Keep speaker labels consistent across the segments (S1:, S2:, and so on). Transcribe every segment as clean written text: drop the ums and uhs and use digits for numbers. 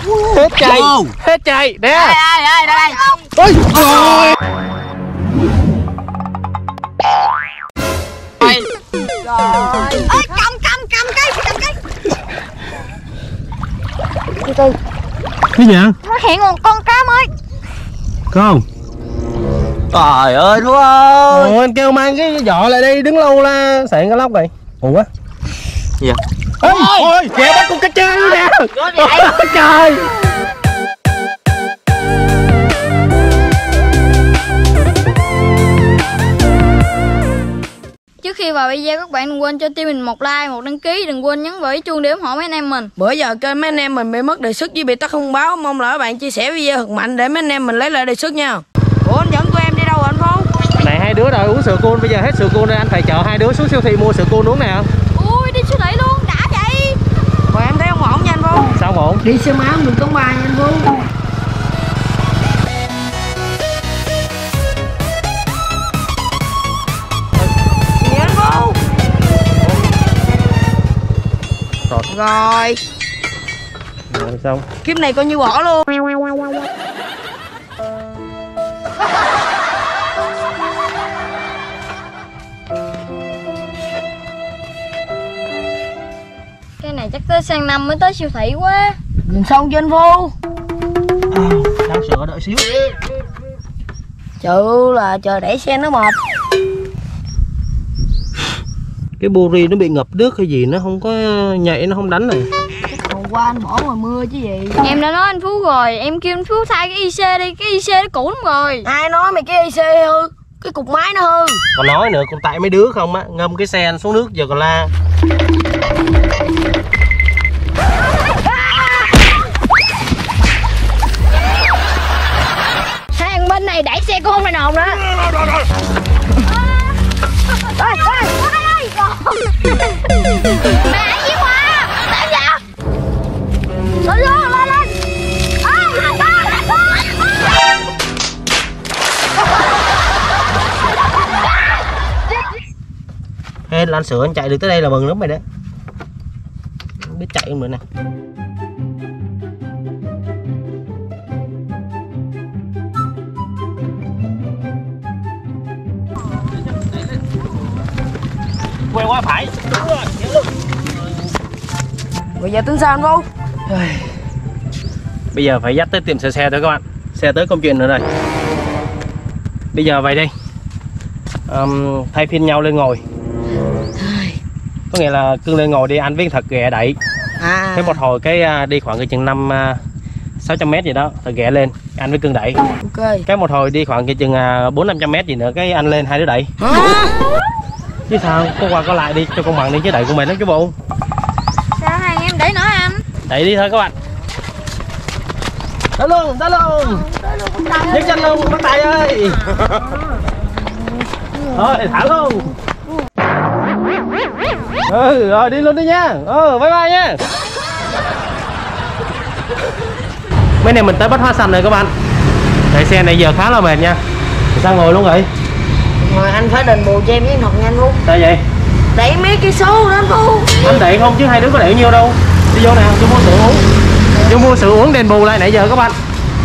S1: Hết chạy. Hết chạy. Nè.
S2: Đây đây.
S1: Ôi trời.
S2: Ê, cầm cái. Từ từ.
S1: Cái gì vậy?
S2: Nó hiện một con cá mới.
S1: Con.
S3: Trời ơi Phú ơi.
S1: Ồ, anh kêu mang cái giỏ lại đi, đứng lâu la sạn cái lóc này. Ủa?
S3: Gì vậy?
S1: Ôi, kìa bắt con cá trê nè. Trời.
S2: Trước khi vào video các bạn đừng quên cho team mình một like, một đăng ký, đừng quên nhấn vào cái chuông để ủng hộ mấy anh em mình.
S4: Bữa giờ kênh mấy anh em mình bị mất đề xuất với bị tắt thông báo, mong là các bạn chia sẻ video thật mạnh để mấy anh em mình lấy lại đề xuất nha. Ủa anh dẫn tụi em đi đâu rồi anh Phú?
S1: Này hai đứa rồi uống sữa cool, bây giờ hết sữa cool nên anh phải chở hai đứa xuống siêu thị mua sữa cool uống nè.
S2: Ui đi siêu thị luôn, đã vậy.
S4: Rồi em thấy không ổn nha anh Phú.
S1: Sao không ổn?
S4: Đi xe máy không được tốn ba nha anh Phú. Rồi
S1: Xong.
S4: kiếp này coi như bỏ luôn.
S2: Cái này chắc tới sang năm mới tới siêu thị quá.
S4: Gần xong chưa anh Phu?
S1: Đang sửa đợi xíu.
S4: Chữ là chờ đẩy xe nó mệt.
S1: Cái buri nó bị ngập nước hay gì nó không có nhạy, nó không đánh này.
S4: Hôm qua anh bỏ ngoài mưa chứ gì.
S2: Em đã nói anh Phú rồi, em kêu anh Phú thay cái IC đi, cái IC nó cũ lắm rồi.
S4: Ai nói mày cái IC hư, cái cục máy nó hư.
S1: Còn nói nữa, còn tại mấy đứa không á, ngâm cái xe anh xuống nước giờ còn la.
S2: Thằng bên này đẩy xe cũng không phải nồn nữa. Mẹ gì quá, làm gì? Lên.
S1: Ê, anh sửa anh chạy được tới đây là mừng lắm mày đó. Không biết chạy không nữa nè. Quay qua phải.
S4: Bây giờ tính sao anh Phú?
S1: Bây giờ phải dắt tới tiệm sửa xe thôi các bạn. Xe tới công chuyện nữa rồi. Bây giờ vậy đi, thay phiên nhau lên ngồi. Có nghĩa là cưng lên ngồi đi, anh với thật ghẹ đẩy. Cái một hồi cái đi khoảng cái chừng 500-600 mét gì đó, thật ghẹ lên, anh với cưng đẩy.
S4: Ok.
S1: Cái một hồi đi khoảng cái chừng 400-500 mét gì nữa, cái anh lên, hai đứa đẩy. Chứ sao, có qua có lại đi cho con bằng đi chứ đẩy của mày lắm chứ bộ.
S2: Sao hai anh em đẩy nữa anh?
S1: Đẩy đi thôi các bạn. Đó luôn. Nhấc chân luôn, bắt tay ơi. Thôi thả luôn. Rồi đi luôn đi nha. Bye bye nha. Mấy này mình tới Bách Hóa Xanh rồi các bạn. Chạy xe này giờ khá là mệt nha. Sao ngồi luôn vậy?
S4: Rồi anh phải đền bù cho em với anh Học nha anh Phú.
S1: Sao vậy?
S4: Đẩy mấy cái số đó anh Phú.
S1: Anh đẩy không chứ hai đứa có đẩy nhiêu đâu. Đi vô nè, vô mua sữa uống. Vô mua sữa uống đền bù lại nãy giờ các bạn.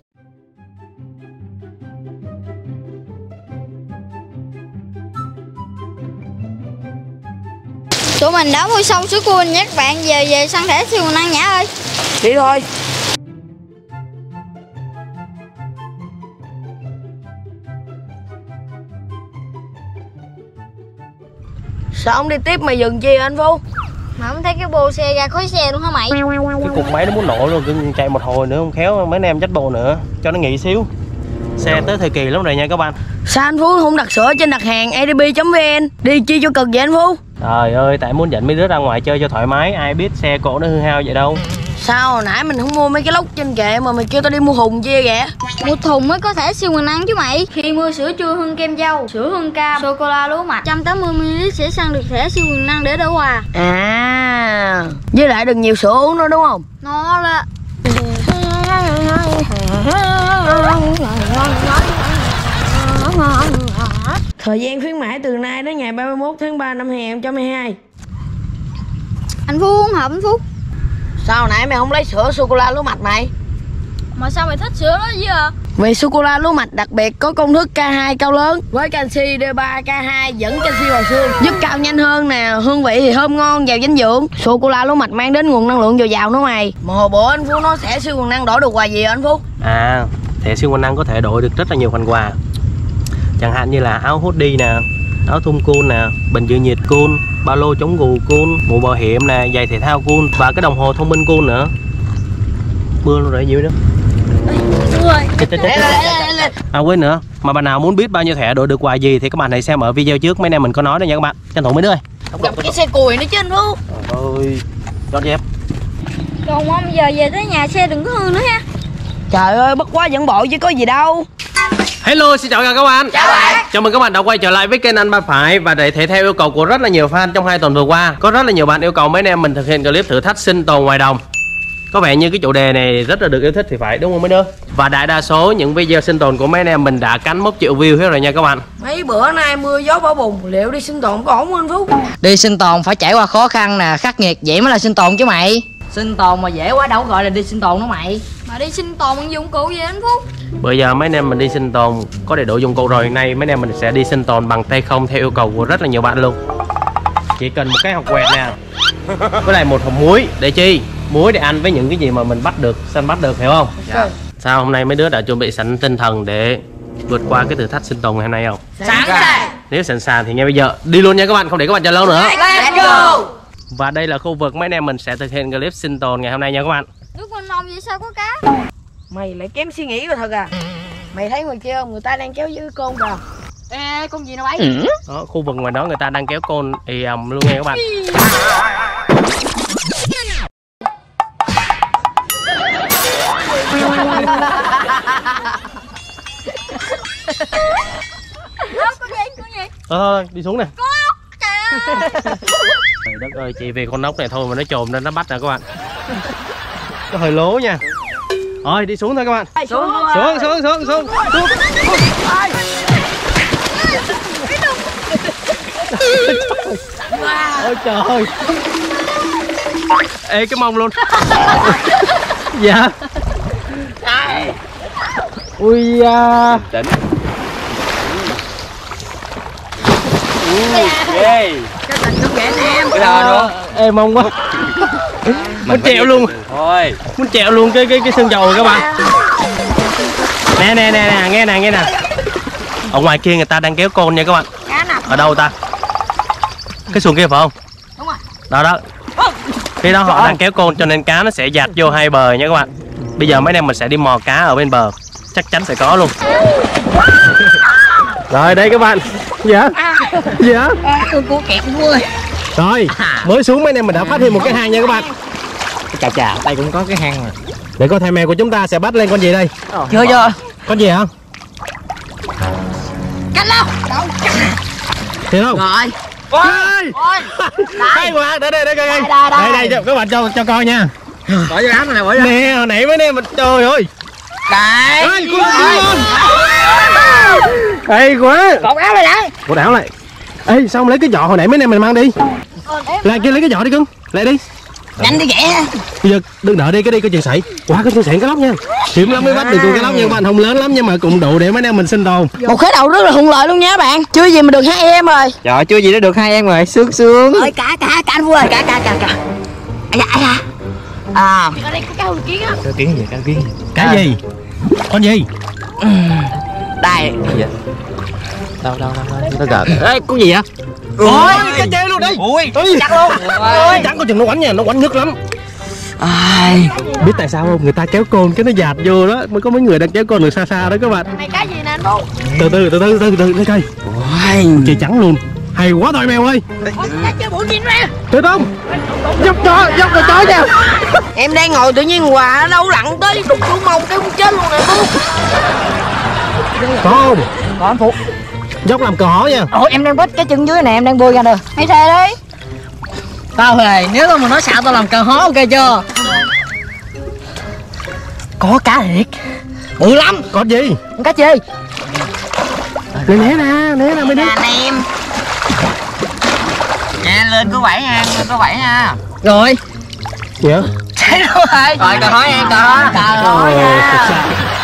S2: Tụi mình đã mua xong sữa cua nhé các bạn, về săn thẻ siêu năng Nhã ơi.
S4: Đi thôi. Sao không đi tiếp mày dừng chi anh Phú?
S2: Mà không thấy cái bô xe ra khói xe luôn hả mày?
S1: Cái cục máy nó muốn nổ luôn, cứ chạy một hồi nữa không khéo mấy anh em dắt bộ nữa, cho nó nghỉ xíu. Xe tới thời kỳ lắm rồi nha các bạn.
S4: Sao anh Phú không đặt sữa trên đặt hàng adb.vn? Đi chi cho cực vậy anh Phú?
S1: Trời ơi, tại muốn dẫn mấy đứa ra ngoài chơi cho thoải mái, ai biết xe cộ nó hư hao vậy đâu.
S4: Sao hồi nãy mình không mua mấy cái lốc trên kệ mà mày kêu tao đi mua hùng chia vậy?
S2: Một thùng mới có thể siêu năng ăn chứ mày. Khi mua sữa chua hương kem dâu, sữa hương cam, sô cô la lúa mạch 180ml sẽ săn được thẻ siêu năng để đỡ quà.
S4: À, với lại đừng nhiều sữa uống nữa đúng không?
S2: Nó là
S4: thời gian khuyến mãi từ nay đến ngày 31 tháng 3 năm 2022.
S2: anh Phú uống hộp anh Phú.
S4: Sao hồi nãy mày không lấy sữa sô cô la lúa mạch mày?
S2: Mà sao mày thích sữa đó dữ à?
S4: Vì sô-cô-la lúa mạch đặc biệt có công thức K2 cao lớn với canxi D3 K2 dẫn canxi vào xương, giúp cao nhanh hơn nè, hương vị thì thơm ngon, giàu dinh dưỡng. Sô-cô-la lúa mạch mang đến nguồn năng lượng dồi dào nữa mày. Mà hồi bữa anh Phú nói thẻ siêu quyền năng đổi được quà gì anh Phú?
S1: À, thẻ siêu quyền năng có thể đổi được rất là nhiều phần quà. Chẳng hạn như là áo hoodie nè, áo thun cool nè, bình giữ nhiệt cool, ba lô chống gù cool, mũ bảo hiểm nè, giày thể thao cool và cái đồng hồ thông minh cool nữa. Mưa luôn rồi, nhiều nữa. À quên nữa, mà bạn nào muốn biết bao nhiêu thẻ đổi được quà gì thì các bạn hãy xem ở video trước, mấy anh em mình có nói đó nha các bạn. Tranh thủ mấy đứa ơi.
S4: Gặp cái xe cùi nữa chứ anh Phú.
S1: Ôi, dọn dẹp.
S2: Còn mong giờ về tới nhà xe đừng có hư nữa ha.
S4: Trời ơi, bất quá dẫn bộ chứ có gì đâu.
S1: Hello, xin chào các bạn.
S2: Chào bạn.
S1: Chào mừng các bạn đã quay trở lại với kênh Anh Ba Phải. Và để thể theo yêu cầu của rất là nhiều fan trong 2 tuần vừa qua, có rất là nhiều bạn yêu cầu mấy anh em mình thực hiện clip thử thách sinh tồn ngoài đồng. Có vẻ như cái chủ đề này rất là được yêu thích thì phải, đúng không mấy đứa? Và đại đa số những video sinh tồn của mấy anh em mình đã cắn mốc triệu view hết rồi nha các bạn.
S4: Mấy bữa nay mưa gió bão bùng, liệu đi sinh tồn có ổn không anh Phú?
S5: Đi sinh tồn phải trải qua khó khăn nè, khắc nghiệt, vậy mới là sinh tồn chứ mày. Sinh tồn mà dễ quá đâu gọi là đi sinh tồn đó mày.
S2: Mà đi sinh tồn bằng dụng cụ gì anh Phúc?
S1: Bây giờ mấy anh em mình đi sinh tồn có đầy đủ dụng cụ rồi. Nay mấy anh em mình sẽ đi sinh tồn bằng tay không theo yêu cầu của rất là nhiều bạn luôn. Chỉ cần một cái hộp quẹt nè, với lại một hộp muối. Để chi? Muối để ăn với những cái gì mà mình bắt được, săn bắt được, hiểu không? Dạ. Sao hôm nay mấy đứa đã chuẩn bị sẵn tinh thần để vượt qua cái thử thách sinh tồn ngày hôm nay không?
S4: Sẵn sàng.
S1: Nếu sẵn sàng thì ngay bây giờ đi luôn nha các bạn, không để các bạn chờ lâu nữa.
S4: Let's go.
S1: Và đây là khu vực mấy anh em mình sẽ thực hiện clip sinh tồn ngày hôm nay nha các bạn.
S2: Nước mênh mông vậy sao có cá?
S4: Mày lại kém suy nghĩ rồi thật à? Mày thấy ngoài kia không? Người ta đang kéo giữ con kìa.
S5: Ê, con gì nó bay?
S1: Đó, khu vực ngoài đó người ta đang kéo côn ì ầm luôn nha các bạn. Thôi đi xuống nè. Trời đất ơi, chị về con nóc này thôi mà nó trồm nên nó bắt nè các bạn. Nó hơi lố nha. Thôi đi xuống thôi các bạn. Xuống. Ôi trời. Ê cái mông luôn. Dạ. Ui da.
S3: Tỉnh.
S4: Cái tình không ghẻ em.
S3: Cái nào nữa?
S1: Ê mông quá. Muốn trèo luôn.
S3: Thôi.
S1: Muốn trèo luôn cái xương dầu rồi các bạn. Nè, nghe nè. Ở ngoài kia người ta đang kéo côn nha các bạn. Ở đâu ta? Cái xuồng kia phải không?
S2: Đúng rồi.
S1: Đó. Khi đó họ đang kéo côn cho nên cá nó sẽ dạt vô hai bờ nha các bạn. Bây giờ mấy anh em mình sẽ đi mò cá ở bên bờ. Chắc chắn sẽ có luôn. Rồi đây các bạn. Dạ.
S5: Cô kẹp vui.
S1: Rồi, mới xuống mấy anh em mình đã phát hiện một cái hang nha các bạn.
S3: Chà, đây cũng có cái hang rồi.
S1: Để coi thầy mèo của chúng ta sẽ bắt lên con gì đây?
S5: Chưa.
S1: Con gì hả?
S5: Canh đâu?
S1: Thấy không?
S5: Rồi.
S1: Hay quá, đây đây các bạn cho coi nha.
S3: Bỏ vô ám này, bỏ vô.
S1: Nè, hồi nãy mấy anh em mình trời ơi.
S5: Đấy.
S1: Ê, con luôn. Hay quá.
S5: Cột áo lại đấy.
S1: Cột áo lại. Ê, sao không lấy cái giỏ hồi nãy mấy anh em mình mang đi? Lại kia lấy cái giỏ đi cưng. Lại đi.
S5: Nhanh đi vậy.
S1: Bây giờ đừng đợi đi, cái đi có chuyện xảy. Quá có chuyện xảy cái lóc nha. Hiểm lắm mới bắt được con cái lóc nha các bạn, không lớn lắm nhưng mà cũng đủ để mấy anh em mình sinh tồn.
S4: Một khởi đầu rất là thuận lợi luôn nha bạn. Chưa gì mà được 2 em rồi.
S3: Trời, chưa gì đã được 2 em rồi, sướng.
S5: Ơi cá anh vui ơi, cá. Ai da. À.
S4: Ở đây có câu kiến á.
S3: Cá kiến gì?
S1: Cái gì? Con gì?
S5: Đây.
S3: Đâu. Nó gợt. Ê, con gì vậy?
S1: Ôi, cái chê luôn đi.
S3: Ui,
S1: chắc luôn. Chắc có chừng nó quánh nha, nó quánh nhức lắm.
S5: Ai.
S1: Biết tại sao không? Người ta kéo côn cái nó dạt vô đó, mới có mấy người đang kéo côn từ xa đó các bạn.
S4: Này cá gì nè anh Phú?
S1: Từ từ lên coi.
S5: Ôi.
S1: Chị trắng luôn. Hay quá thôi mèo ơi.
S4: Cá chơi bụi gì nè.
S1: Thấy không? Dốc rồi chó nha.
S4: Em đang ngồi tự nhiên quà ở đâu lặn tới đục xuống mông cái cũng chết luôn nè Phú.
S1: Có không?
S5: Có anh Phú.
S1: Dốc làm cờ hỏ nha.
S5: Ủa em đang quýt cái chân dưới nè, em đang bơi ra được.
S2: Mày thề đi.
S5: Tao thề, nếu tao mà nói xạo tao làm cờ hó ok chưa? Có cá thiệt. Bự lắm.
S1: Con gì?
S5: Con cá chi?
S1: Né nè mấy đứa.
S5: Anh em.
S3: Nha, lên có 7 nha.
S5: Rồi.
S1: Dạ.
S5: Chết rồi.
S3: Rồi, cờ hói em, cờ hói.
S5: Cờ hó nha.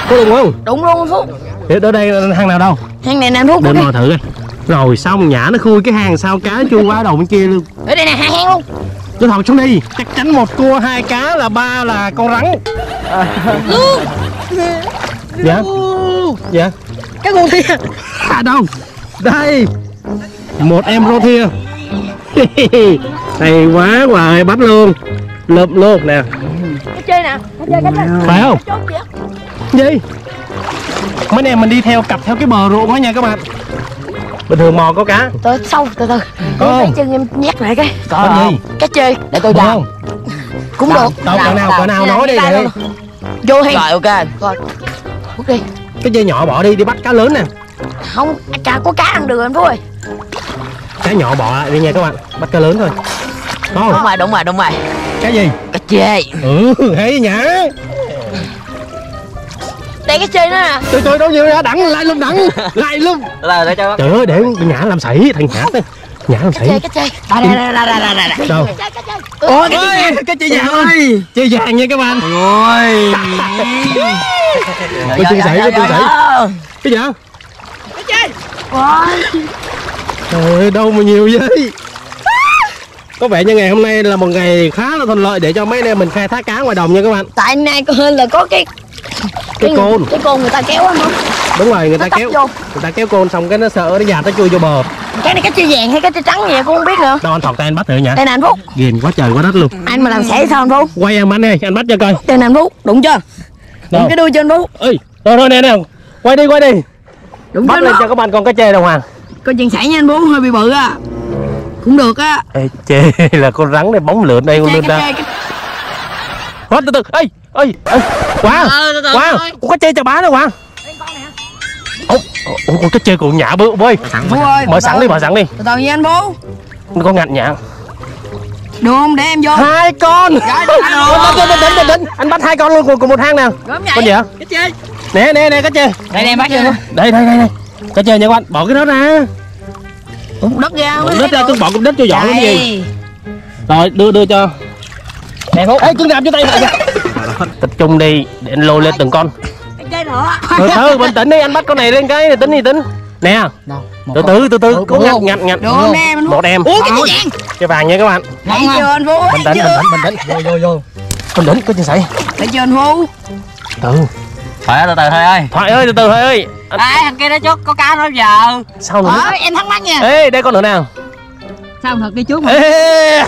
S1: Có đúng không?
S4: Đúng luôn anh Phúc.
S1: Để ở đây hang nào đâu?
S4: Hang này nè anh Phúc.
S1: Để mò thử coi. Rồi xong nhả nó khui cái hang sao cá chui qua đầu bên kia luôn.
S4: Ở đây nè, hai hang luôn.
S1: Cho thọc xuống đi. Chắc chắn 1 cua 2 cá là 3 là con rắn. Dạ. Dạ.
S4: Cái con thia.
S1: À đâu? Đây. Một em rô thia. Hay quá, hoài bắt luôn. Lụm luôn nè.
S4: Cái chơi nè, cái chơi cái chơi.
S1: Phải không? Gì? Mấy em mình đi theo cặp theo cái bờ ruộng đó nha các bạn. Bình thường mò có cá.
S4: Từ sau từ từ.
S1: Có
S4: Lấy
S1: không?
S4: chân em nhét lại cái.
S1: Có gì?
S4: Cái chơi để tôi
S1: Có
S4: làm.
S1: không?
S4: Cũng được.
S1: Đâu cỡ nào nói đi vậy.
S4: Vô hang. Rồi ok. Rồi. Hút đi.
S1: Cái dây nhỏ bỏ đi bắt cá lớn nè.
S4: Không, chả có cá ăn được anh Phúc ơi.
S1: Cá nhỏ bỏ lại đi nha các bạn. Bắt cá lớn thôi. Có không?
S4: Đúng rồi.
S1: Cái gì?
S4: Cái chơi.
S1: Hay nhá.
S4: Đây cái chơi nữa nè.
S1: Trời đâu nhiều ra đẳng lại luôn đẳng. Lại luôn.
S3: Là cho
S1: Trời ơi để nhả làm sảy thành nhả thôi. Nhả làm sảy.
S4: Cái chơi. Đây.
S1: Đâu?
S4: Cái chơi.
S1: Ôi cái chơi vàng ơi. Chơi vàng nha các bạn.
S3: Ôi.
S1: Cái chơi sảy. Cái gì?
S4: Cái chơi. Wow.
S1: Trời ơi đâu mà nhiều vậy. Có vẻ như ngày hôm nay là một ngày khá là thuận lợi để cho mấy anh em mình khai thác cá ngoài đồng nha các bạn.
S4: Tại nay có hơn là có cái
S1: côn.
S4: Cái côn người ta kéo á không?
S1: Đúng rồi, người ta
S4: kéo vô.
S1: Người ta kéo côn xong cái nó sợ nó dạt nó chui vô bờ.
S4: Cái này cái chơi vàng hay cái chơi trắng gì cũng không biết nữa.
S1: Đâu anh thọc tay anh bắt thử nhỉ?
S4: Đây nè anh Phúc.
S1: Ghiền quá trời quá đất luôn.
S4: Anh mà làm sẽ sao anh Phúc?
S1: Quay em anh ơi, anh bắt cho coi.
S4: Đây nè anh Phúc, đúng chưa? Đúng cái đuôi cho anh Phúc.
S1: Ơi, rồi nè. Quay đi.
S4: Đúng
S1: bắt lên cho các bạn con cá chê đồng hoàng.
S4: Con chừng sảy nha anh Phúc, hơi bị bự á. Cũng được á.
S1: Ê, chê là con rắn này bóng lượn đây con lên ra. Hết từ từ. Ê. Quá. Con cá chê chà bá nữa Hoàng. Ủa con cá chê còn nhả bự bơi. Mở sẵn đi.
S4: Từ từ nha anh Phú.
S1: Con ngặt nhả.
S4: Được không? Để em vô.
S1: 2 con. Định. Anh bắt 2 con luôn cùng một hang nào. Con gì hả?
S4: Cái chơi.
S1: Nè cá chê.
S5: Đây em bắt cho luôn.
S1: Đây. Cá chê nha các bạn. Bỏ cái đó ra.
S4: Đất ra.
S1: Đất ra, cứ bỏ cục đất cho dọn cái gì. Rồi đưa cho. Nè Phúc. Ê, cưng đạp cho tay lại. Tập trung đi để anh lôi lên từng con.
S4: Cái chơi nữa.
S1: Thôi bình tĩnh đi, anh bắt con này lên cái này tính. Nè. Từ từ, cố ngặt.
S4: Được không em?
S1: Một em.
S4: Ủa cái gì vàng?
S1: Cái vàng nha các bạn.
S4: Thấy chưa anh Phú?
S1: Bình tĩnh. Vô. Bình tĩnh, có chuyện xảy.
S4: Thấy chưa anh Phú?
S1: Từ.
S3: Thoại từ thôi ơi.
S1: Thoại ơi, từ từ thôi ơi.
S5: Thằng kia nó chốt có cá nó giờ.
S1: Sao nữa?
S4: Em thắc mắc nha.
S1: Ê, đây con nữa nào.
S5: Sao thật đi trước mà.
S1: Ê.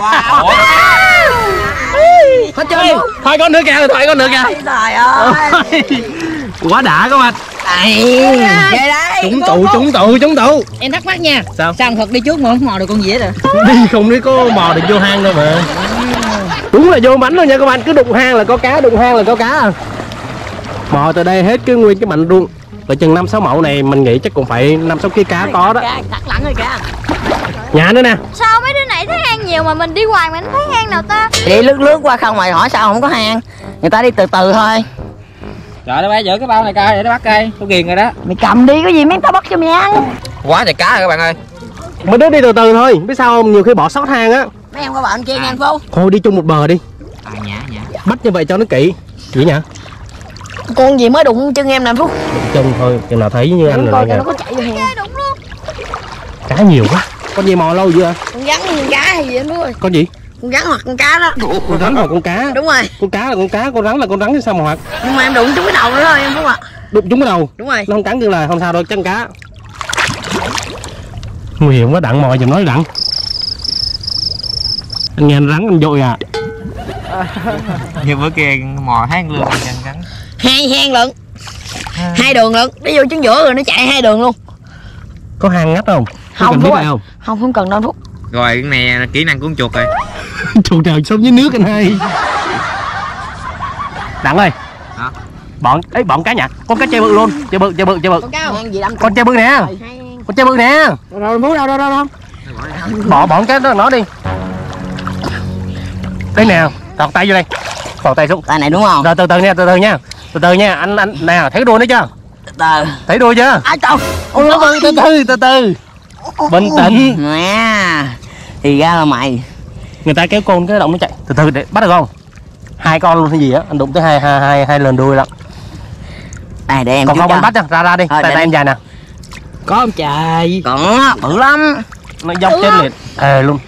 S4: Hết chưa?
S1: Thoại con nữa kìa.
S4: Trời ơi.
S1: Quá đã các bạn.
S4: Về đây.
S1: Trúng tụ.
S5: Em thắc mắc nha.
S1: Sao
S5: thật đi trước mà không mò được con gì hết rồi.
S1: Đi không đi có mò được vô hang đâu mà. Đúng là vô bánh luôn nha các bạn, cứ đụng hang là có cá, à. Mò từ đây hết cái nguyên cái mạnh luôn. Ở chừng 5-6 mẫu này mình nghĩ chắc cũng phải 5-6 kg cá có đó.
S4: Thật lẳng rồi cá.
S1: Nhà nữa nè.
S2: Sao mấy đứa này thấy hang nhiều mà mình đi hoài mà không thấy hang nào ta?
S4: Đi lướt qua không mày hỏi sao không có hang. Người ta đi từ từ thôi.
S5: Trời, nó bay giữ cái bao này coi để nó bắt cây. Tôi ghiền rồi đó.
S4: Mày cầm đi, có gì mấy tao bắt cho mày ăn.
S3: Quá trời cá rồi các bạn ơi.
S1: Mấy đứa đi từ từ thôi, biết sao không? Nhiều khi bỏ sót hang á.
S4: Mấy em có bạn kia nha anh Phú.
S1: Thôi đi chung một bờ đi.
S5: Nhả.
S1: Bắt như vậy cho nó kỹ. Vậy nhỉ?
S4: Con gì mới đụng chân em nè Phú.
S1: Chung thôi, chừng nào thấy như anh
S4: Coi
S1: rồi
S4: nó có chạy vô hang.
S2: Đúng luôn.
S1: Cá nhiều quá. Con gì mò lâu chưa?
S4: Con rắn hay con cá hay gì anh Phú ơi?
S1: Con gì?
S4: Con rắn hoặc con cá đó.
S1: Con rắn hoặc con cá.
S4: Đúng rồi.
S1: Con cá là con cá, con rắn là con rắn chứ sao mà hoạt.
S4: Nhưng mà em đụng trúng cái đầu nữa thôi em Phú ạ.
S1: Đụng trúng cái đầu.
S4: Đúng rồi.
S1: Nó không cắn tương lai không sao đâu, chân cá. Nguy hiểm quá, đặng mò giùm nói đặng. Anh nghe anh rắn anh dội à.
S3: Như bữa kia mò hang luôn chân rắn.
S4: Hai hang lận. 2 đường lận, đi vô chân giữa rồi nó chạy 2 đường luôn.
S1: Có hang ngắt không?
S4: Không
S1: biết
S4: Phú
S1: không?
S4: Không cần đâu Phú.
S3: Rồi cái này là kỹ năng cuốn chuột rồi.
S1: Chuột trời sống dưới nước anh ơi. Đặng ơi.
S3: Hả?
S1: Bọn cá nhặt. Con cá chê bự luôn. Chê bự.
S4: Con cá hang gì đâm.
S1: Con chê bự nè. Con chê bự nè.
S4: Đâu Phú đâu.
S1: Bỏ cái đó nó đi. Đây nè, thọc tay vô đây. Thọc tay xuống.
S4: Tay này đúng không?
S1: Rồi từ từ nha. Anh nè, thấy đuôi nó chưa?
S4: Từ.
S1: Thấy đuôi chưa?
S4: Ai trời.
S1: Từ từ. Bình tĩnh.
S4: Nè. Thì ra là mày.
S1: Người ta kéo côn cái động nó chạy. Từ từ để bắt được không? 2 con luôn hay gì á, anh đụng tới hai lần đuôi lắm.
S5: Đây để em
S1: Còn
S5: chú
S1: không
S5: cho.
S1: anh bắt cho, ra đi,
S5: Thôi,
S1: tay
S5: để
S1: tay em dài nè.
S5: Có không trời? Còn á, bự lắm.
S1: Nó dốc chết liệt. Thề luôn.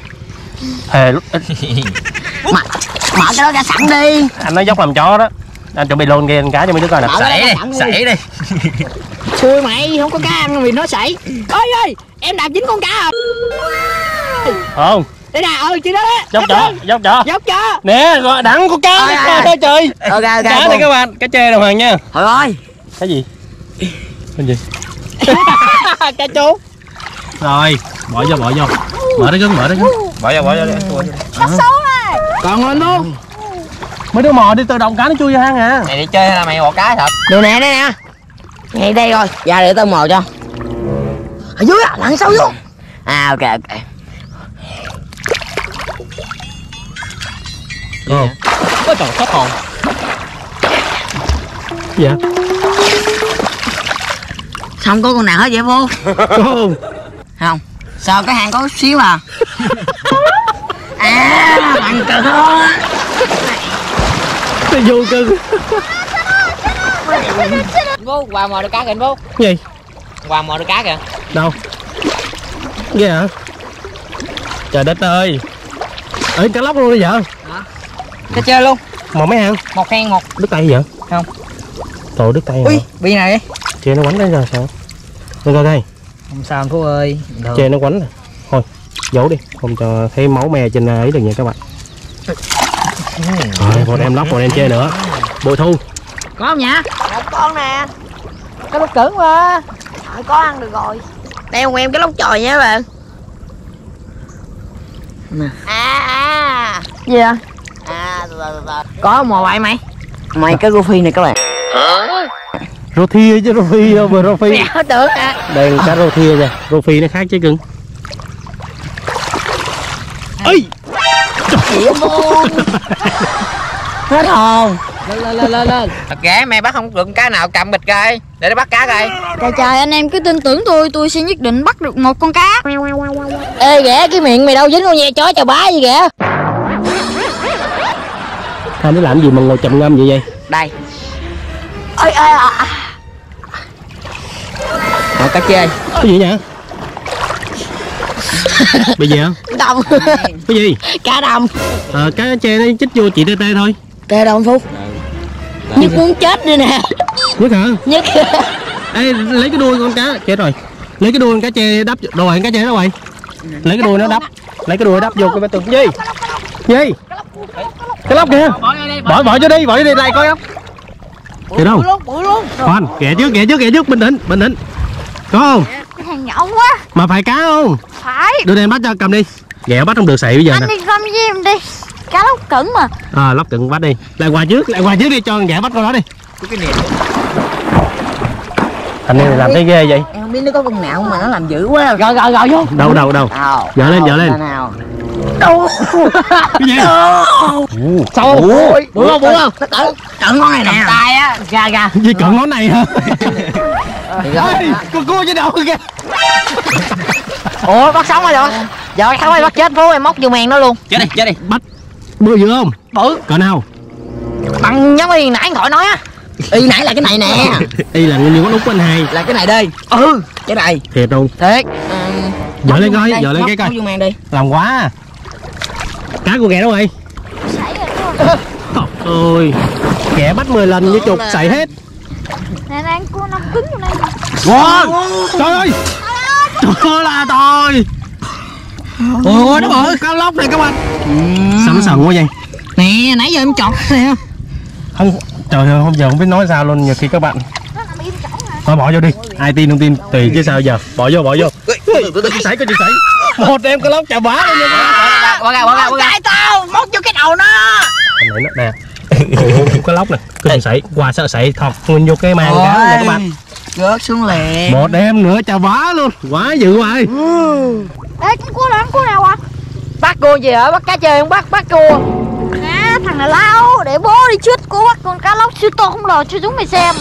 S5: Mở cái đó ra sẵn đi.
S1: Anh nói dốc làm chó đó. Anh chuẩn bị lôn kia cá cho mấy đứa coi nè.
S5: Mở cái đó ra sẵn đi.
S3: Sảy đi.
S5: Xui mày, không có cá ăn vì nó sảy. Ơi ơi, em đạp dính con cá à.
S1: Không.
S5: Đây nè, chị đó đó.
S1: Dốc chó, dốc chó.
S5: Dốc cho.
S1: Nè, gọi đẳng con cá
S5: Thôi,
S1: nè trời.
S5: Ok
S1: Cá này các bạn, cá chê đồng hàng nha.
S5: Thôi ơi.
S1: Cái gì? Cái gì? Cá chốt. Rồi, bỏ vô. Mở đó cưng, mở đó cưng.
S3: Bỏ vô đi.
S5: Còn lên luôn.
S1: Mấy đứa mò đi tự động cá nó chui vô hang à.
S3: Mày đi chơi hay là mày bỏ cá thật?
S5: Đồ nè, đây nè. Ngay đây rồi, ra để tao mò cho. Ở dưới á, lặn sâu vô. À ok.
S1: Ôi trời, sắp hồn. Gì vậy?
S5: Không có con nào hết vậy vô.
S1: Không.
S5: Không. Sao cái hang có chút xíu à? À, bằng cờ thôi.
S1: Nó vô cưng.
S5: Vô, qua mò được cá kìa vô.
S1: Gì?
S5: Qua mò được cá kìa.
S1: Đâu? Ghê hả? Trời đất ơi. Ê, cá lóc luôn đi vợ.
S5: Cái chơi luôn.
S1: Mò mấy hang?
S5: Một hang một.
S1: Đứt tay vậy?
S5: Không.
S1: Trời đứt tay
S5: Ui,
S1: hả?
S5: bị này đi.
S1: Chê nó quánh đấy rồi sao? Đây coi đây.
S5: Không sao anh Phú ơi.
S1: Chê nó quánh nè. Thôi, giấu đi, không cho thấy máu me trên ấy được nha các bạn. Rồi, một em lóc, một em chê nữa. Bội thu.
S5: Có không nhỉ?
S4: Một con nè.
S5: Cái lóc cứng mà.
S4: Có ăn được rồi. Đeo em cái lóc chòi nha các bạn. À.
S5: Gì à?
S4: Từ.
S5: Có mò vậy mày. Mày cái Goofy này các bạn.
S1: Rô thia chứ, rô phi đâu mà rô phi.
S5: Mẹ tưởng à.
S1: Đây là cá rô thia kìa, rô phi nó khác chứ cưng. Ây!
S5: Hết hồn.
S3: Lên. Thật ghé mày bắt không được cá nào cầm bịch coi. Để nó bắt cá coi.
S2: Trời anh em cứ tin tưởng tôi sẽ nhất định bắt được một con cá.
S5: Ê ghẻ, cái miệng mày đâu dính con nha chó chà bá gì ghẻ.
S1: Hai đứa làm gì mà ngồi chậm ngâm vậy?
S5: Đây. Ôi Rồi cá chê.
S1: Cái gì vậy? Bị gì hả?
S5: Đồng.
S1: Cái gì?
S5: Cá đồng.
S1: Cá chê nó chích vô chị tê tê thôi.
S5: Tê đồng Phú. Nhất muốn chết đi nè.
S1: Nhất hả?
S5: Nhất.
S1: Ê, lấy cái đuôi con cá, chết rồi. Lấy cái đuôi con cá chê đắp rồi, cá chê đâu rồi? Lấy cái đuôi nó đắp. Lấy cái đuôi đắp vô cái bê tường. Gì? Cái lóc kìa. Bỏ vô đi lại coi không. Kìa đâu?
S5: Bụi luôn.
S1: Khoan, ghẹ trước, bình tĩnh. Có không?
S2: Cái thằng nhỏ quá.
S1: Mà phải cá không?
S2: Phải.
S1: Đưa đây em bắt cho, cầm đi. Ghẹ bắt không được xị bây giờ
S2: Anh
S1: nè.
S2: đi gom với em đi. Cá lóc cứng mà.
S1: Lóc cận bắt đi. Lại qua trước đi cho ghẹ bắt con đó đi. Anh em làm thấy ghê vậy?
S5: Em không biết nó có con nào mà nó làm dữ quá. Rồi vô.
S1: Đâu. Dở lên.
S5: Nào.
S1: Đâu? Cái gì?
S5: Sao? Bự không? Nó cận con này nè. Tay á, ra.
S1: Gì cận món này hả? Ê, con cua trên đầu kìa.
S5: Ủa bắt sống rồi rồi. Giờ sống rồi bắt chết Phú, em móc vô mèn nó luôn.
S3: Chết đi.
S1: Bắt bự dữ không?
S5: Bự.
S1: Cỡ nào?
S5: Bằng giống y nãy gọi nói á. Y nãy là cái này nè.
S1: Y là nguyên con út của anh hai.
S5: Là cái này đi. Cái này.
S1: Thiệt luôn.
S5: Thiệt.
S1: Dở lên coi, dở lên cái coi.
S5: Móc vô mèn đi.
S1: Làm quá à. Cá của ghẹ đâu rồi?
S2: Sảy rồi.
S1: Ôi, ghẹ bắt 10 lần như chuột sảy hết.
S2: Nè đang cua 5 cứng vô đây.
S1: Wow, trời ơi. Trời là trời. Ồ, nó bự cá lóc này các bạn. Sao nó sần quá vậy?
S5: Nè, nãy giờ em chọt nè.
S1: Không, trời ơi, giờ không biết nói sao luôn. Nhiều khi các bạn thôi bỏ vô đi, ai tin không tin tùy chứ sao giờ. Bỏ vô. Sảy. Một em cá lóc chà bá luôn nha.
S5: Bỏ ra. Tao móc vô cái đầu nó.
S1: Anh này nó nè. Cá lóc nè, cứ sảy qua sợ sảy thọt nguyên vô cái màng cá nha các bạn.
S5: Rớt xuống liền.
S1: Một em nữa chà bá luôn, quá dữ rồi.
S2: Ê con cua nào à?
S5: Bắt cua gì hả? Bắt cá chê không bắt cua.
S2: À thằng này lao, để bố đi trước cô bắt con cá lóc siêu to không lò cho chúng mày xem.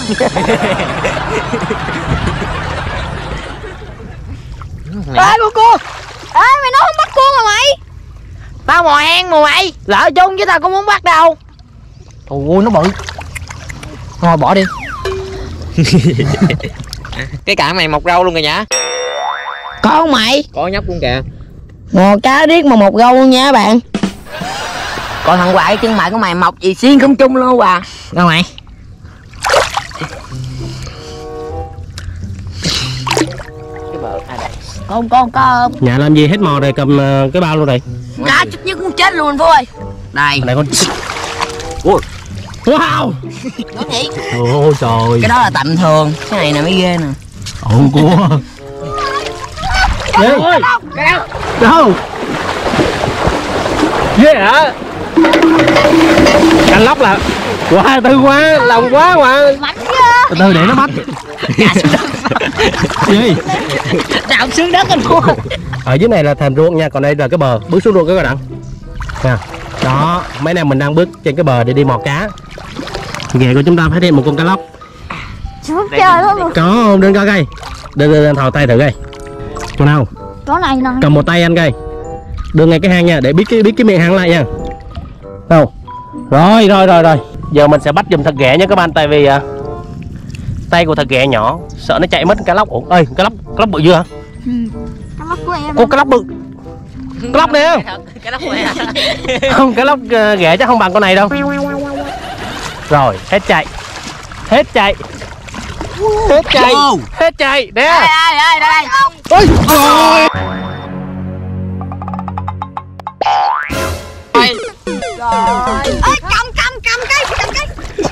S5: Ê con cua.
S2: Ê mày nói không bắt cua mà mày.
S5: Tao mò hang mà mày. Lỡ chung chứ tao cũng muốn bắt đâu. Ôi nó bự. Thôi bỏ đi.
S3: Cái cạn mày mọc râu luôn kìa nhá.
S4: Có không mày?
S3: Có nhóc luôn kìa.
S4: Ngò cá riết mà một gâu luôn nha bạn. Còn thằng Hoài chân mày của mày mọc gì xiên không chung luôn à.
S5: Đâu mày?
S4: Con
S1: Nhà làm gì hết mò rồi, cầm cái bao luôn này.
S4: cá chút nhất cũng chết luôn Phú ơi. Đây.
S1: Này con. Wow.
S4: Đúng vậy.
S1: Ôi trời.
S4: Cái đó là tầm thường, cái này là mới ghê nè.
S1: Ồn cua. Ghê. Đâu? Ghê hả? Canh lóc là quá tư quá, lòng quá mà.
S2: Mạnh chưa?
S1: Từ từ để nó bắt. Gì?
S4: Đào xuống đất anh Phú.
S1: Ở dưới này là thành ruộng nha, còn đây là cái bờ. Bước xuống ruộng các bạn. Nè. Đó, mấy em mình đang bước trên cái bờ để đi mò cá. Ghẹ của chúng ta phát hiện một con cá lóc.
S2: Chú chơi luôn.
S1: Có không? Đừng coi cây. Đưa thò tay thử coi. Con nào?
S2: Chỗ này nè.
S1: Cầm một tay anh coi. Đưa ngay cái hang nha, để biết cái miệng hang lại nha. Đâu? Rồi. Giờ mình sẽ bắt giùm thật ghẹ nha các bạn, tại vì tay của thật ghẹ nhỏ, sợ nó chạy mất cá lóc. Ủa, ơi, cá lóc bự chưa hả?
S2: Cá lóc của em.
S1: Cô cá lóc bự. Cá lóc nè.
S3: Cái lóc này.
S1: Không, cá lóc ghẹ chắc không bằng con này đâu. Rồi, hết chạy. Nè.
S4: Đây.
S1: Ôi, ôi.
S2: Ê, cầm cái.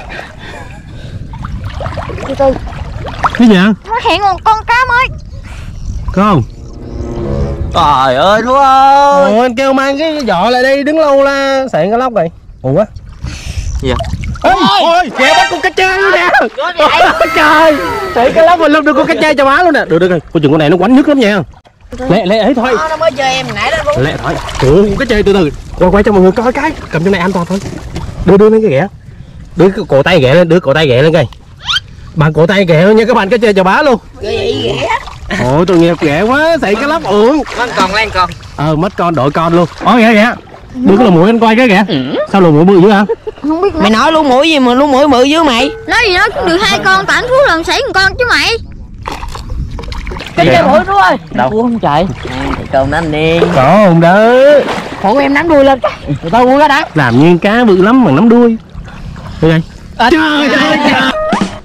S2: Từ từ.
S1: Cái gì hả?
S2: Nó hiện một con cá mới.
S1: Có không?
S3: Trời ơi Phú ơi.
S1: Ồ, anh kêu mang cái giỏ lại đây, đứng lâu la sạn cá lóc này. Ủa?
S3: Gì
S1: vậy? Ôi, kìa bắt con cá chê luôn nè. Trời, sạn cá lóc mà lưng được con cá chê cho má luôn nè. Được, con chừng con này nó quánh nhức lắm nha. Lẹ ấy thôi.
S4: Nó mới chơi em nãy đó Phú.
S1: Lẹ thôi. Ủa, con cá chê từ từ. Quay cho mọi người coi cái. Cầm trong này an toàn thôi. Đưa lên cái ghẹ. Đưa cái cổ tay ghẹ lên coi. Bằng cổ tay ghẹ nha các bạn, cá chê chà bá luôn.
S4: Ghẹ.
S1: Ôi, tội nghiệp ghẹ quá, sạn cá lóc uổng.
S3: Lên con.
S1: Mất con đội con luôn. Ôi ghẹ. Đưa cái lỗ mũi anh coi cái ghẹ. Sao lỗ mũi bự dữ hả?
S2: Không biết nữa.
S4: Mày nói lú mũi gì mà lú mũi bự dữ mày?
S2: Nói gì đó cũng được 2 con, tản Phú làm sảy một con chứ mày.
S4: Cái chơi mũi Phú ơi.
S1: Đâu?
S4: Phú không chạy. Còn anh đi.
S1: Có không đó.
S4: Phụ em nắm đuôi lên cái. Tụi tao buông ra đã.
S1: Làm như cá bự lắm mà nắm đuôi. Đây. Trời ơi trời.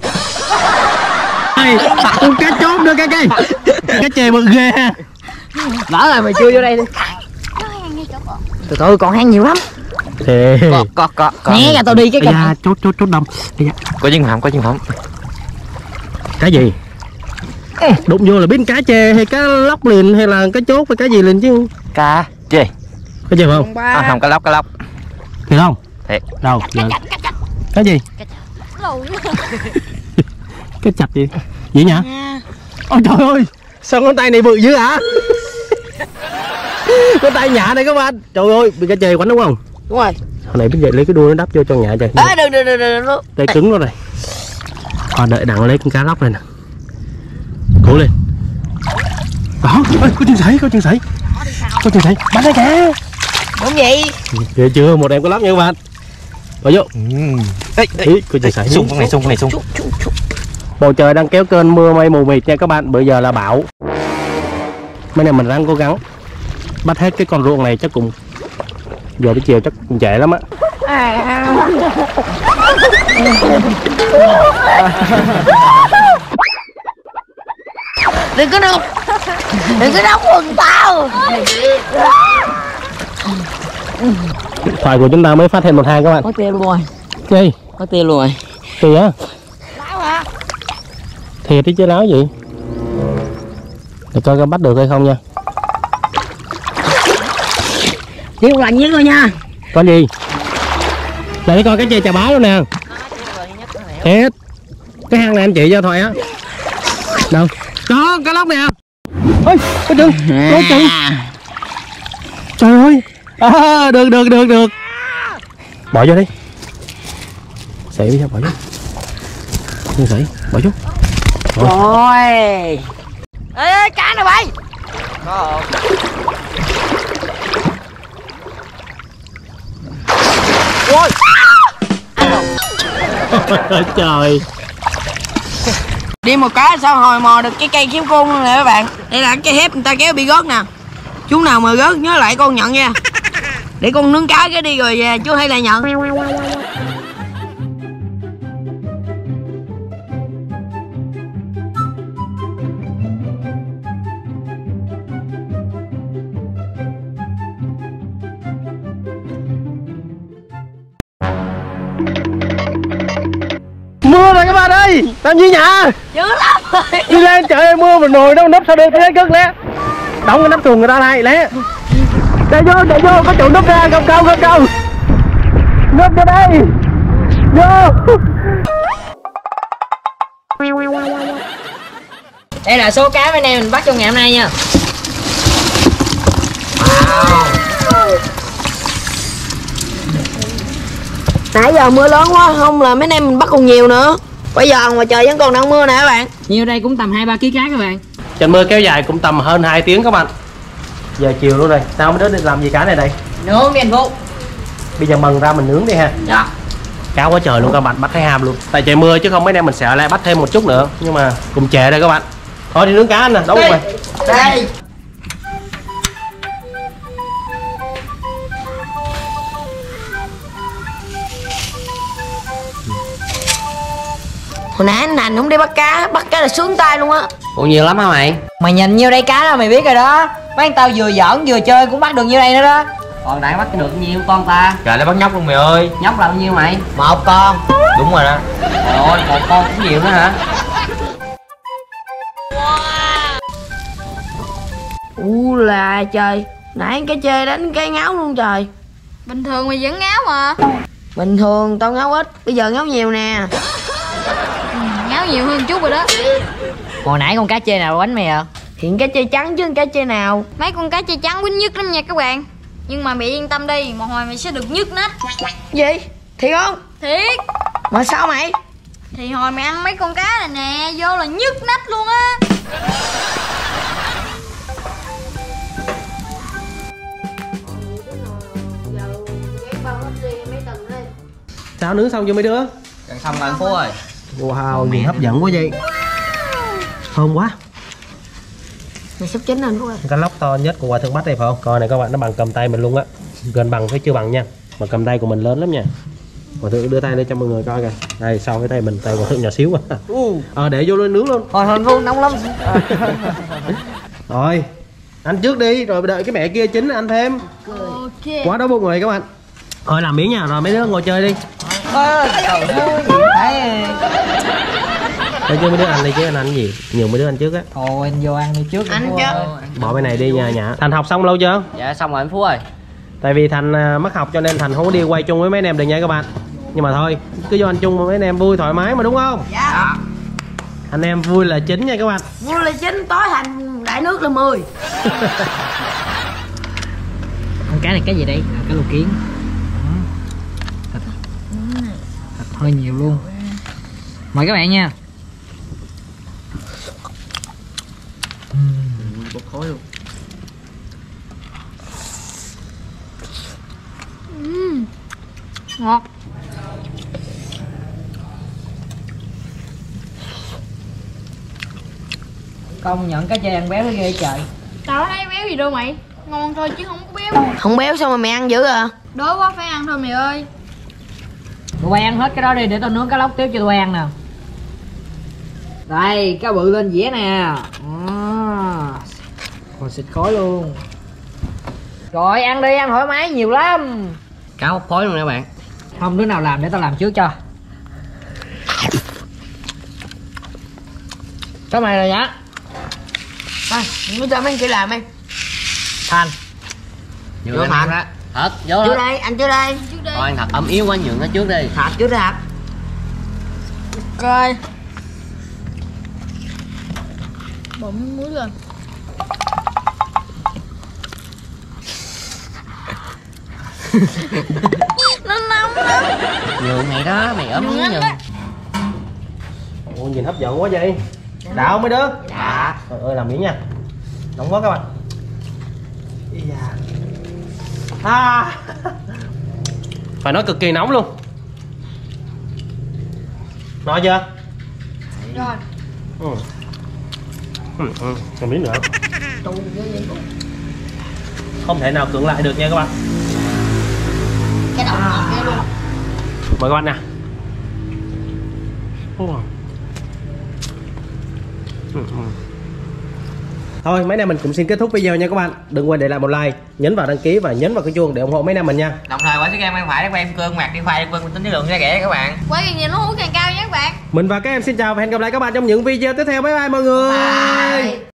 S1: Con cá chốt nữa cái. Cá chê bự ghê ha.
S4: Lỡ rồi mày chui vô đây đi.
S2: Nó hang ngay chỗ con.
S4: Từ từ còn hang nhiều lắm.
S1: Thế.
S3: Có.
S4: Né ra tao đi cái
S1: Da, chốt đông.
S3: Có chân hỏng.
S1: Cái gì? Đụng vô là biết cá chê hay cá lóc liền hay là cá chốt hay cá gì liền chứ.
S3: Cá chê.
S1: Cái gì không?
S3: Không, cá lóc.
S1: Thiệt không?
S3: Thiệt.
S1: Đâu? Cái gì?
S2: Lùi.
S1: Cái chặt gì? Gì nhỉ? Ôi trời ơi, sao con tay này bự dữ hả? Con tay nhạ này các bạn. Trời ơi, bị cá chê quánh đúng không?
S4: Đúng rồi.
S1: Hồi này biết vậy lấy cái đuôi nó đắp vô cho nhạ trời.
S4: Được.
S1: Tay cứng nó này. Đợi đặng lấy con cá lóc này nè. Cố lên. Đó, ơi, có chân sảy. Bắn cái cá.
S4: Đúng vậy.
S1: Kìa chưa, một em cá lóc nha các bạn. Bỏ vô. Ý, có chân sảy.
S3: Sung con này sung.
S1: Bầu trời đang kéo cơn mưa mây mù mịt nha các bạn. Bây giờ là bão. Mấy này mình đang cố gắng bắt hết cái con ruộng này chắc cũng giờ tới chiều chắc cũng trễ lắm á.
S4: Đừng có đóng quần tao.
S1: Điện thoại của chúng ta mới phát hiện một hang các bạn.
S4: Có tiền luôn rồi.
S1: Gì?
S4: Có tiền luôn rồi.
S1: Kìa á. Thiệt chứ chứ láo gì. Để coi bắt được hay không nha.
S4: Đi một lần với coi nha.
S1: Có gì? Để coi cái chê chà bá luôn nè. Thiệt. Cái hang này anh chị cho thoại á. Đâu? Đó, cá lóc nè. Ôi, có chừng. Trời ơi. Được. Bỏ vô đi. Sảy đi, bỏ vô. Sảy, bỏ vô.
S4: Rồi. Ê, cá nè bay.
S3: Có
S1: Ôi. Trời.
S4: Đi một cái sao hồi mò được cái cây kiếm côn luôn nè các bạn. Đây là cái thép người ta kéo bị rớt nè. Chú nào mà rớt nhớ lại con nhận nha. Để con nướng cá cái đi rồi chú hay là nhận.
S1: Mưa rồi các bạn ơi, làm gì nhỉ?
S4: Dữ lắm rồi.
S1: Đi lên trời ơi, mưa mà nồi đâu nấp sao được, lấy cất lé. Đóng cái nắp thùng người ta này lé. Chạy vô, có chỗ núp ra, không. Núp vô đây. Vô.
S5: Đây là số cá mấy anh em mình bắt trong ngày hôm nay nha.
S4: Nãy giờ mưa lớn quá, không là mấy anh em mình bắt còn nhiều nữa. Bây giờ ngoài trời vẫn còn đang mưa nè các bạn.
S5: Nhiều đây cũng tầm 2-3 kg cá các bạn.
S1: Trận mưa kéo dài cũng tầm hơn 2 tiếng các bạn. Giờ chiều luôn rồi, sao mấy đứa đi làm gì cá này đây?
S5: Nướng đi anh Phú.
S1: Bây giờ mần ra mình nướng đi ha.
S5: Dạ.
S1: Cá quá trời luôn các bạn, bắt thấy ham luôn. Tại trời mưa chứ không mấy anh em mình sẽ lại bắt thêm một chút nữa. Nhưng mà cùng trễ đây các bạn. Thôi đi nướng cá anh nè, đâu rồi.
S5: Đây.
S4: Hồi nãy anh Thành không đi bắt cá là sướng tay luôn á.
S3: Ủa nhiều lắm hả mày?
S5: Mày nhìn nhiêu đây cá đó mày biết rồi đó. Mấy anh tao vừa giỡn vừa chơi cũng bắt được nhiêu đây nữa đó.
S3: Còn nãy bắt được nhiêu con ta? Trời, nó bắt nhóc luôn mày ơi.
S5: Nhóc là bao nhiêu mày?
S3: Một con. Đúng rồi đó. Trời ơi, một con cũng nhiều nữa hả?
S4: Là trời, nãy cái chơi đánh cái ngáo luôn trời.
S2: Bình thường mày vẫn ngáo mà.
S4: Bình thường tao ngáo ít, bây giờ ngáo nhiều nè.
S2: Ngáo nhiều hơn chút rồi đó.
S5: Hồi nãy con cá chê nào quánh mày à?
S4: Hiện cá chê trắng chứ cá chê nào.
S2: Mấy con cá chê trắng quýnh nhức lắm nha các bạn. Nhưng mà mày yên tâm đi, một hồi mày sẽ được nhức nách.
S4: Gì? Thiệt không?
S2: Thiệt.
S4: Mà sao mày?
S2: Thì hồi mày ăn mấy con cá này nè, vô là nhức nách luôn á.
S1: Sao nướng xong chưa mấy đứa?
S3: Gần xong rồi anh Phú ơi.
S1: Wow, gì hấp dẫn quá vậy. Thơm quá.
S4: Mày sắp chín rồi Phú ơi.
S1: Cá lóc to nhất của Hòa Thượng Bắc đây phải không? Coi này các bạn, nó bằng cầm tay mình luôn á. Gần bằng thấy chưa bằng nha. Mà cầm tay của mình lớn lắm nha. Hòa Thượng đưa tay lên cho mọi người coi kìa. Đây, sau cái tay mình, tay Hòa Thượng nhỏ xíu quá. Để vô lên nướng luôn.
S5: Hồi Phú nóng lắm.
S1: Rồi, ăn trước đi, rồi đợi cái mẹ kia chín ăn thêm.
S2: Ok.
S1: Quá đói bụng người các bạn. Thôi làm miếng nha, rồi mấy đứa ngồi chơi đi.
S5: Trời ơi, gì thấy.
S1: Để cho mấy đứa ăn đi chứ anh ăn cái gì? Nhiều mấy đứa ăn trước á.
S5: Thôi anh vô ăn đi trước.
S4: Ăn chứ.
S1: Bỏ bên này đi nha Nhã. Thành học xong lâu chưa?
S3: Dạ xong rồi anh Phú ơi.
S1: Tại vì Thành mất học cho nên Thành không có đi quay chung với mấy anh em được nha các bạn. Nhưng mà thôi, cứ vô ăn chung với mấy anh em vui thoải mái mà đúng không?
S4: Dạ.
S1: Anh em vui là chính nha các bạn.
S4: Vui là chín, tối thành đại nước là 10.
S5: Con cá này cái gì đây? Cá lô kiến. Thịt hơi nhiều luôn. Mời các bạn nha.
S3: Bột khối luôn.
S2: Ngọt.
S5: Công nhận cá chê ăn béo nó ghê trời.
S2: Tao thấy béo gì đâu mày. Ngon thôi chứ không có béo.
S4: Không béo sao mà mày ăn dữ à?
S2: Đói quá phải ăn thôi mày ơi.
S5: Tụi bay ăn hết cái đó đi để tao nướng cá lóc tiếp cho tụi bay ăn nè. Đây, cá bự lên dĩa nè. Còn xịt khói luôn. Rồi ăn đi, ăn thoải mái nhiều lắm.
S3: Cá bốc khói luôn nè các bạn.
S5: Không đứa nào làm để tao làm trước cho. Cái mày rồi nhá.
S4: Thôi, mới cho mấy anh kia làm đi.
S5: Thành.
S3: Vô Thành đó. Thật, vô
S4: Trước
S3: đó.
S4: đây, anh trước đây.
S2: Trước đây.
S3: Thôi anh Thật ấm yếu quá, nhường nó trước đi.
S4: Thật trước đây.
S2: Rồi. Bỏ miếng muối lên. Nó nóng lắm.
S3: Nhường mày đó, mày ấm yếu nhường.
S1: Ồ, nhìn hấp dẫn quá vậy. Đã không mấy đứa?
S3: Dạ.
S1: Trời ơi, làm miếng nha. Nóng quá các bạn. Phải nói cực kỳ nóng luôn. Nói chưa?
S2: Rồi.
S1: Còn miếng nữa. Không thể nào cưỡng lại được nha các bạn.
S2: Cái đầu ngọt kia luôn.
S1: Mời các bạn nè. Thôi mấy anh em mình cũng xin kết thúc video nha các bạn. Đừng quên để lại một like, nhấn vào đăng ký và nhấn vào cái chuông để ủng hộ mấy anh em mình nha.
S3: Đồng thời quả game ăn phải để quen cương mặt đi khoai đi quân tính lý lượng ra rẻ các bạn.
S2: Quay càng nhiều nó hú càng cao nha các bạn.
S1: Mình và các em xin chào và hẹn gặp lại các bạn trong những video tiếp theo. Bye bye mọi người.
S2: Bye.